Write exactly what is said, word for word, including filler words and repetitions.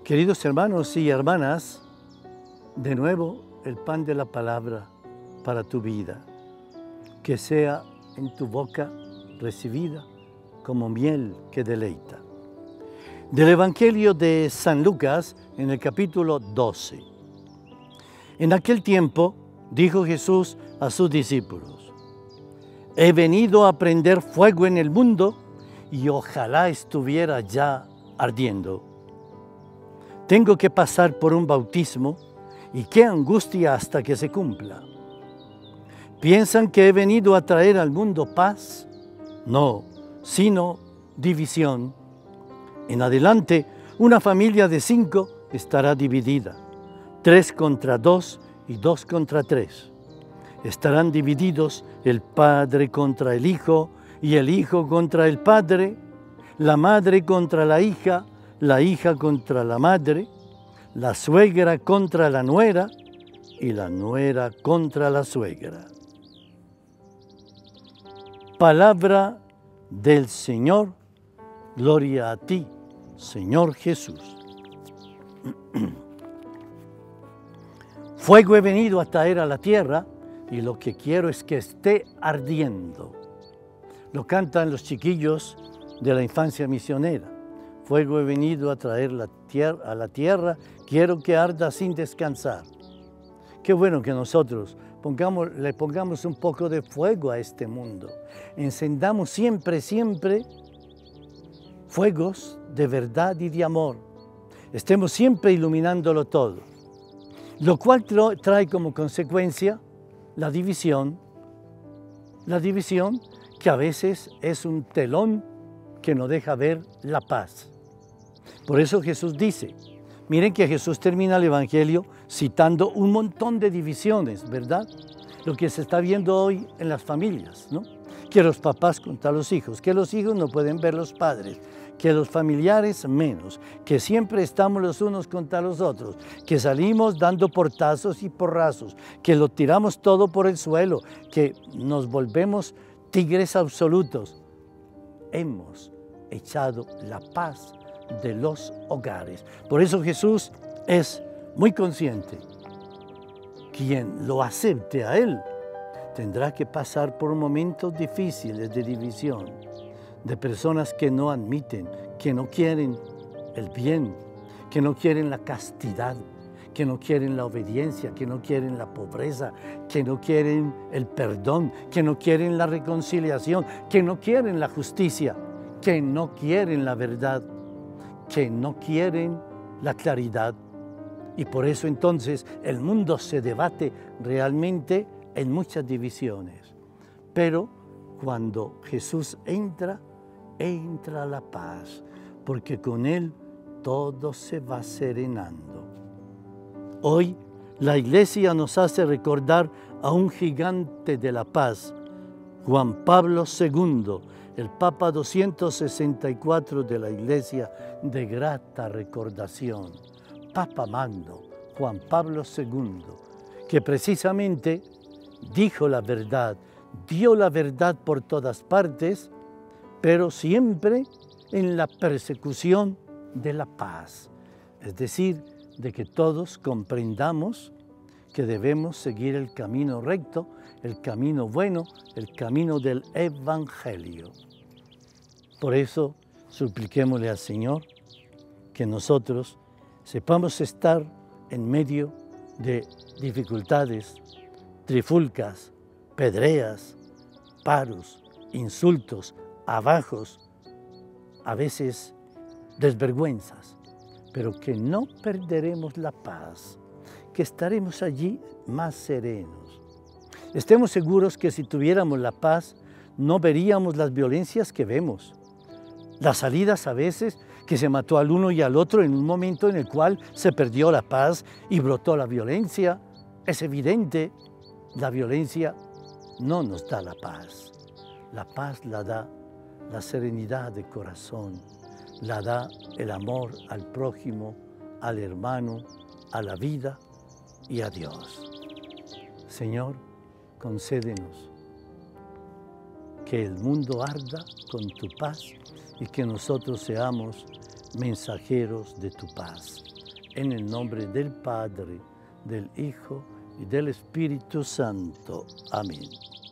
Queridos hermanos y hermanas, de nuevo el pan de la palabra para tu vida, que sea en tu boca recibida como miel que deleita. Del Evangelio de San Lucas, en el capítulo doce. En aquel tiempo dijo Jesús a sus discípulos: he venido a prender fuego en el mundo y ojalá estuviera ya ardiendo. Tengo que pasar por un bautismo y qué angustia hasta que se cumpla. ¿Piensan que he venido a traer al mundo paz? No, sino división. En adelante, una familia de cinco estará dividida, tres contra dos y dos contra tres. Estarán divididos el padre contra el hijo y el hijo contra el padre, la madre contra la hija, la hija contra la madre, la suegra contra la nuera y la nuera contra la suegra. Palabra del Señor, gloria a ti, Señor Jesús. Fuego he venido a traer a la tierra y lo que quiero es que esté ardiendo. Lo cantan los chiquillos de la infancia misionera. Fuego he venido a traer la tierra, a la tierra, quiero que arda sin descansar. Qué bueno que nosotros pongamos, le pongamos un poco de fuego a este mundo. Encendamos siempre, siempre fuegos de verdad y de amor. Estemos siempre iluminándolo todo. Lo cual trae como consecuencia la división. La división que a veces es un telón que no deja ver la paz. Por eso Jesús dice, miren que Jesús termina el Evangelio citando un montón de divisiones, ¿verdad? Lo que se está viendo hoy en las familias, ¿no? Que los papás contra los hijos, que los hijos no pueden ver los padres, que los familiares menos, que siempre estamos los unos contra los otros, que salimos dando portazos y porrazos, que lo tiramos todo por el suelo, que nos volvemos tigres absolutos. Hemos echado la paz de los hogares. Por eso Jesús es muy consciente. Quien lo acepte a Él tendrá que pasar por momentos difíciles de división, de personas que no admiten, que no quieren el bien, que no quieren la castidad, que no quieren la obediencia, que no quieren la pobreza, que no quieren el perdón, que no quieren la reconciliación, que no quieren la justicia, que no quieren la verdad, que no quieren la claridad. Y por eso entonces el mundo se debate realmente en muchas divisiones. Pero cuando Jesús entra, entra la paz, porque con Él todo se va serenando. Hoy la Iglesia nos hace recordar a un gigante de la paz, Juan Pablo segundo, el Papa doscientos sesenta y cuatro de la Iglesia de grata recordación, Papa Magno, Juan Pablo segundo, que precisamente dijo la verdad, dio la verdad por todas partes, pero siempre en la persecución de la paz, es decir, de que todos comprendamos que debemos seguir el camino recto, el camino bueno, el camino del Evangelio. Por eso, supliquémosle al Señor que nosotros sepamos estar en medio de dificultades, trifulcas, pedreas, paros, insultos, abajos, a veces desvergüenzas, pero que no perderemos la paz, que estaremos allí más serenos. Estemos seguros que si tuviéramos la paz, no veríamos las violencias que vemos. Las salidas a veces que se mató al uno y al otro en un momento en el cual se perdió la paz y brotó la violencia. Es evidente, la violencia no nos da la paz. La paz la da la serenidad de corazón, la da el amor al prójimo, al hermano, a la vida y a Dios. Señor, concédenos que el mundo arda con tu paz y que nosotros seamos mensajeros de tu paz. En el nombre del Padre, del Hijo y del Espíritu Santo. Amén.